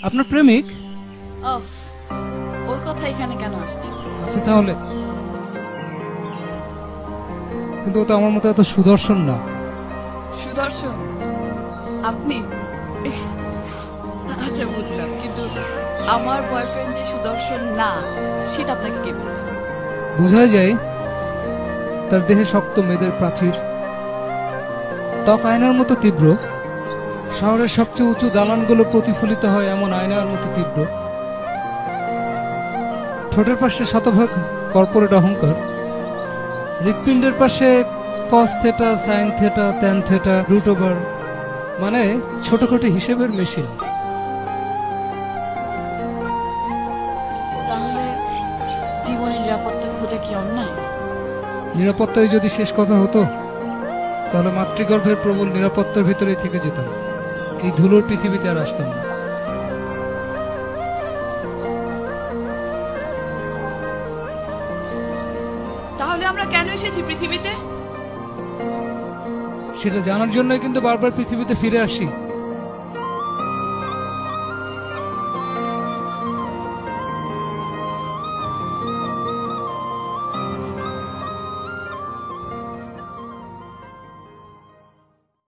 আপনার প্রেমিক? অফ, ওর কথা এখানে কেন আসছে? আচ্ছা তাহলে, কিন্তু ও তো আমার মতো এত সুদর্শন না। সুদর্শন আপনি? আচ্ছা বুঝলাম, কিন্তু আমার বয়ফ্রেন্ড যে সুদর্শন না সেটা আপনাকে কে বলল? বোঝাই যায় তার দেহে শক্ত মেদের প্রাচীর, ত্বক আয়নার মতো তীব্র, শহরের সবচেয়ে উঁচু দালানগুলো প্রতিফলিত হয় এমন আয়নার মতো তীব্র, ঠোঁটের পাশে শতভাগ কর্পোরেট অহংকার, হৃৎপিণ্ডের পাশে cos theta, sine theta, tan theta, root over, মানে ছোটখাটো হিসেবের মেশিন। তাহলে জীবনের নিরাপত্তা খোঁজা কি অন্যায়? নিরাপত্তাই যদি শেষ কথা হতো তাহলে মাতৃগর্ভের প্রবল নিরাপত্তার ভিতরেই থেকে যেতাম, এই ধুলোর পৃথিবীতে আর আসতাম না। তাহলে আমরা কেন এসেছি পৃথিবীতে? সেটা জানার জন্যই কিন্তু বারবার পৃথিবীতে ফিরে আসি।